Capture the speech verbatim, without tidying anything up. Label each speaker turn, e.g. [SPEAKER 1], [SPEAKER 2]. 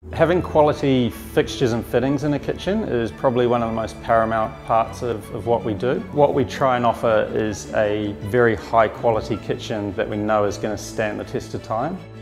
[SPEAKER 1] Having quality fixtures and fittings in a kitchen is probably one of the most paramount parts of, of what we do. What we try and offer is a very high quality kitchen that we know is going to stand the test of time.